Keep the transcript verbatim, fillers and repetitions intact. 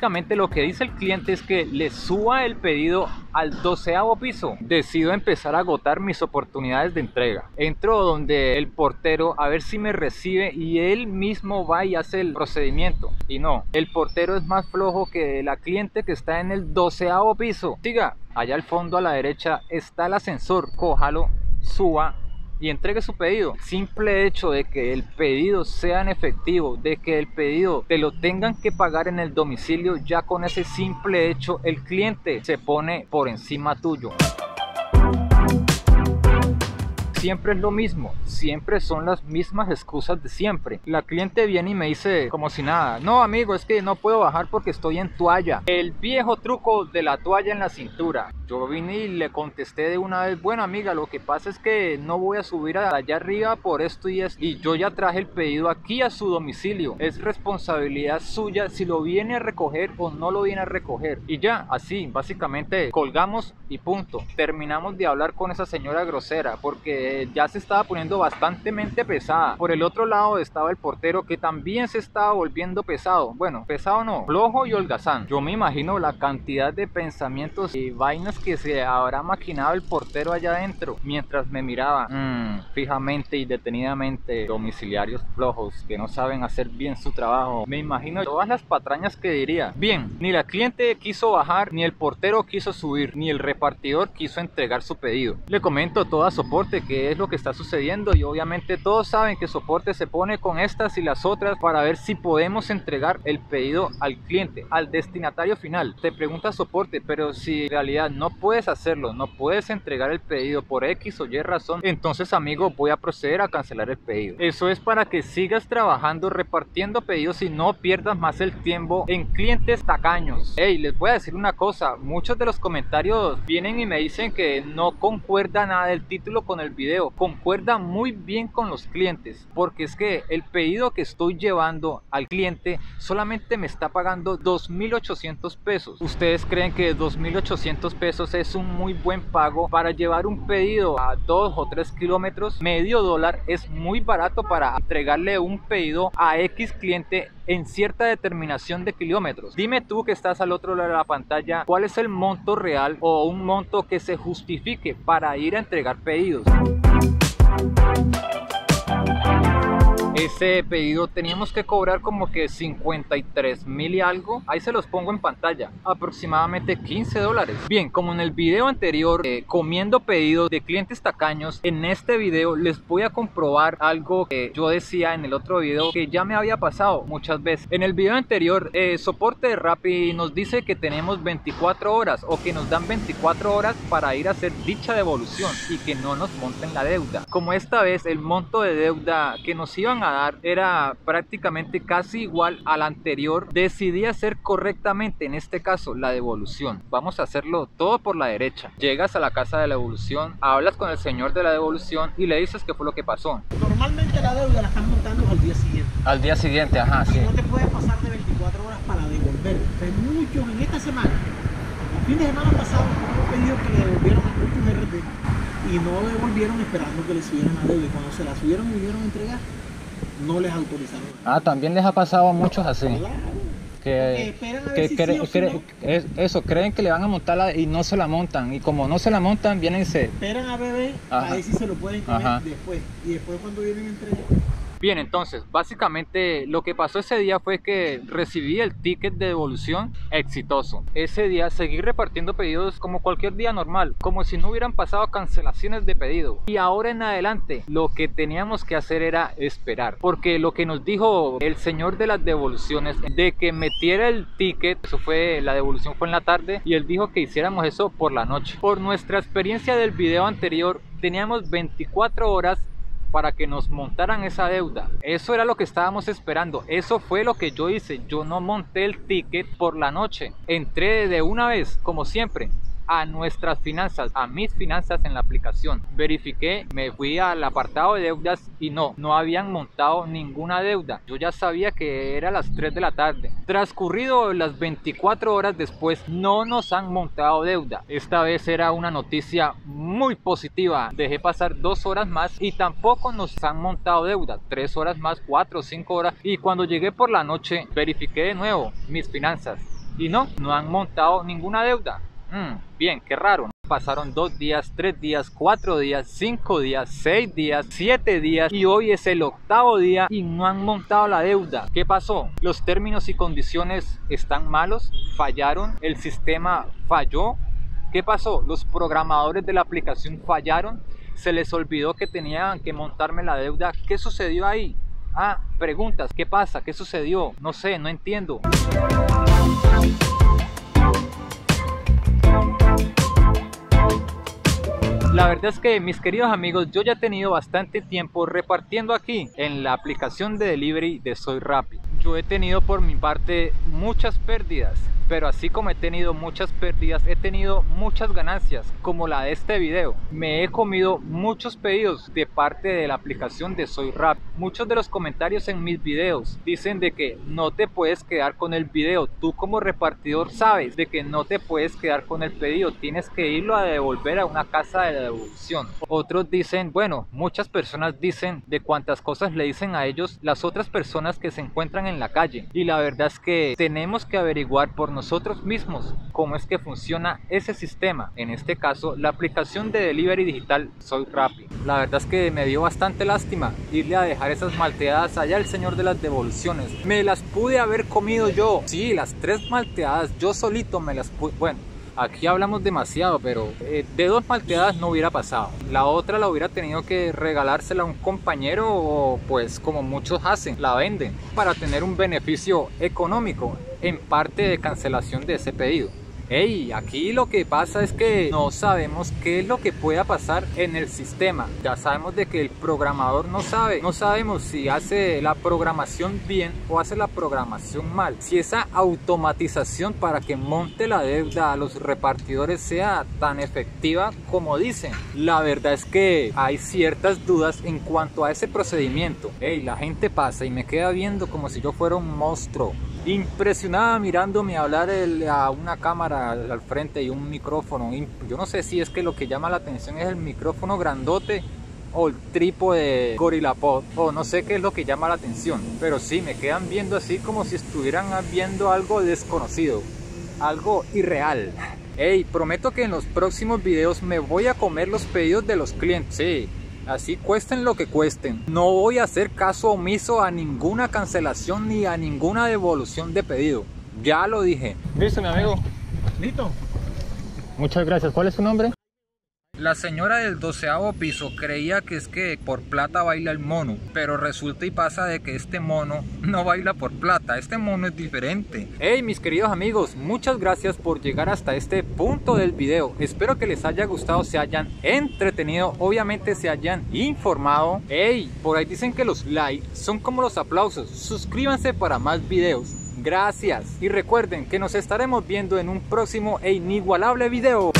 Básicamente lo que dice el cliente es que le suba el pedido al doceavo piso. Decido empezar a agotar mis oportunidades de entrega. Entro donde el portero a ver si me recibe y él mismo va y hace el procedimiento. Y no, el portero es más flojo que la cliente que está en el doceavo piso. Siga, allá al fondo a la derecha está el ascensor. Cójalo, suba y entregue su pedido. Simple hecho de que el pedido sea en efectivo, de que el pedido te lo tengan que pagar en el domicilio, ya con ese simple hecho el cliente se pone por encima tuyo. Siempre es lo mismo, siempre son las mismas excusas de siempre. La cliente viene y me dice como si nada: no amigo, es que no puedo bajar porque estoy en toalla. El viejo truco de la toalla en la cintura. Yo vine y le contesté de una vez: bueno amiga, lo que pasa es que no voy a subir allá arriba por esto y esto, y yo ya traje el pedido aquí a su domicilio. Es responsabilidad suya si lo viene a recoger o no lo viene a recoger. Y ya, así, básicamente colgamos y punto. Terminamos de hablar con esa señora grosera porque ya se estaba poniendo bastante pesada. Por el otro lado estaba el portero, que también se estaba volviendo pesado. Bueno, pesado no, flojo y holgazán. Yo me imagino la cantidad de pensamientos y vainas que se habrá maquinado el portero allá adentro mientras me miraba mmm, fijamente y detenidamente. Domiciliarios flojos que no saben hacer bien su trabajo. Me imagino todas las patrañas que diría. Bien, ni la cliente quiso bajar, ni el portero quiso subir, ni el repartidor quiso entregar su pedido. Le comento todo a soporte que es lo que está sucediendo y obviamente todos saben que soporte se pone con estas y las otras para ver si podemos entregar el pedido al cliente, al destinatario final. Te pregunta soporte: pero si en realidad no puedes hacerlo, no puedes entregar el pedido por X o Y razón, entonces amigo, voy a proceder a cancelar el pedido. Eso es para que sigas trabajando repartiendo pedidos y no pierdas más el tiempo en clientes tacaños. Hey, les voy a decir una cosa: muchos de los comentarios vienen y me dicen que no concuerda nada del título con el video. Concuerda muy bien con los clientes, porque es que el pedido que estoy llevando al cliente solamente me está pagando dos mil ochocientos pesos. ¿Ustedes creen que dos mil ochocientos pesos es un muy buen pago para llevar un pedido a dos o tres kilómetros? Medio dólar es muy barato para entregarle un pedido a X cliente en cierta determinación de kilómetros. Dime tú que estás al otro lado de la pantalla, ¿cuál es el monto real o un monto que se justifique para ir a entregar pedidos? Ese pedido teníamos que cobrar como que cincuenta y tres mil y algo. Ahí se los pongo en pantalla, aproximadamente quince dólares. Bien, como en el video anterior, eh, comiendo pedidos de clientes tacaños, en este video les voy a comprobar algo que yo decía en el otro video que ya me había pasado muchas veces. En el video anterior, eh, soporte de Rappi nos dice que tenemos veinticuatro horas o que nos dan veinticuatro horas para ir a hacer dicha devolución y que no nos monten la deuda. Como esta vez el monto de deuda que nos iban a dar era prácticamente casi igual al anterior, decidí hacer correctamente en este caso la devolución. Vamos a hacerlo todo por la derecha. Llegas a la casa de la devolución, hablas con el señor de la devolución y le dices qué fue lo que pasó. Normalmente la deuda la están montando al día siguiente. Al día siguiente, ajá, sí. No te puedes pasar de veinticuatro horas para devolver. Hay muchos en esta semana. El fin de semana pasado hubo pedidos que le devolvieron a muchos R T y no devolvieron esperando que le subieran la deuda. Y cuando se la subieron y vinieron a entregar, no les autorizaron. Ah, también les ha pasado a muchos así. Claro. Que, que si cre, sí cre, no. es, eso, creen que le van a montar la, y no se la montan. Y como no se la montan, vienen y se... Esperan a beber, a ver si se lo pueden comer. Ajá. después. Y después cuando vienen a entregar. Bien, entonces, básicamente lo que pasó ese día fue que recibí el ticket de devolución exitoso. Ese día seguí repartiendo pedidos como cualquier día normal, como si no hubieran pasado cancelaciones de pedido. Y ahora en adelante, lo que teníamos que hacer era esperar, porque lo que nos dijo el señor de las devoluciones, de que metiera el ticket, eso fue, la devolución fue en la tarde, y él dijo que hiciéramos eso por la noche. Por nuestra experiencia del video anterior, teníamos veinticuatro horas para que nos montaran esa deuda. Eso era lo que estábamos esperando. Eso fue lo que yo hice. Yo no monté el ticket por la noche. Entré de una vez, como siempre, a nuestras finanzas, a mis finanzas en la aplicación. Verifiqué, me fui al apartado de deudas y no, no habían montado ninguna deuda. Yo ya sabía que era las tres de la tarde. Transcurrido las veinticuatro horas después, no nos han montado deuda. Esta vez era una noticia muy positiva. Dejé pasar dos horas más y tampoco nos han montado deuda. Tres horas más, cuatro o cinco horas. Y cuando llegué por la noche, verifiqué de nuevo mis finanzas. Y no, no han montado ninguna deuda. Mm, bien, qué raro. Pasaron dos días, tres días, cuatro días, cinco días, seis días, siete días y hoy es el octavo día y no han montado la deuda. ¿Qué pasó? ¿Los términos y condiciones están malos? ¿Fallaron? ¿El sistema falló? ¿Qué pasó? ¿Los programadores de la aplicación fallaron? ¿Se les olvidó que tenían que montarme la deuda? ¿Qué sucedió ahí? Ah, preguntas. ¿Qué pasa? ¿Qué sucedió? No sé, no entiendo. La verdad es que, mis queridos amigos, yo ya he tenido bastante tiempo repartiendo aquí en la aplicación de delivery de Soy Rappi. Yo he tenido por mi parte muchas pérdidas, pero así como he tenido muchas pérdidas, he tenido muchas ganancias, como la de este video. Me he comido muchos pedidos de parte de la aplicación de Soy Rappi. Muchos de los comentarios en mis videos dicen de que no te puedes quedar con el video. Tú como repartidor sabes de que no te puedes quedar con el pedido, tienes que irlo a devolver a una casa de devolución. Otros dicen, bueno, muchas personas dicen de cuántas cosas le dicen a ellos las otras personas que se encuentran en la calle. Y la verdad es que tenemos que averiguar por nosotros mismos cómo es que funciona ese sistema, en este caso la aplicación de delivery digital Soy Rappi. La verdad es que me dio bastante lástima irle a dejar esas malteadas allá al señor de las devoluciones. Me las pude haber comido yo, sí, las tres malteadas yo solito me las pude, bueno, aquí hablamos demasiado, pero eh, de dos malteadas no hubiera pasado. La otra la hubiera tenido que regalársela a un compañero o pues como muchos hacen, la venden para tener un beneficio económico en parte de cancelación de ese pedido. Hey, aquí lo que pasa es que no sabemos qué es lo que pueda pasar en el sistema. Ya sabemos de que el programador no sabe. No sabemos si hace la programación bien o hace la programación mal. Si esa automatización para que monte la deuda a los repartidores sea tan efectiva como dicen. La verdad es que hay ciertas dudas en cuanto a ese procedimiento. Hey, la gente pasa y me queda viendo como si yo fuera un monstruo. Impresionada mirándome hablar el, a una cámara al frente y un micrófono. Yo no sé si es que lo que llama la atención es el micrófono grandote o el trípode GorillaPod, o no sé qué es lo que llama la atención, pero sí, me quedan viendo así como si estuvieran viendo algo desconocido, algo irreal. Hey, prometo que en los próximos videos me voy a comer los pedidos de los clientes, sí. Así cuesten lo que cuesten. No voy a hacer caso omiso a ninguna cancelación ni a ninguna devolución de pedido. Ya lo dije. Listo, mi amigo. ¿Listo? Muchas gracias. ¿Cuál es su nombre? La señora del doceavo piso creía que es que por plata baila el mono, pero resulta y pasa de que este mono no baila por plata, este mono es diferente. Hey, mis queridos amigos, muchas gracias por llegar hasta este punto del video. Espero que les haya gustado, se hayan entretenido, obviamente se hayan informado. Hey, por ahí dicen que los likes son como los aplausos. Suscríbanse para más videos. Gracias. Y recuerden que nos estaremos viendo en un próximo e inigualable video.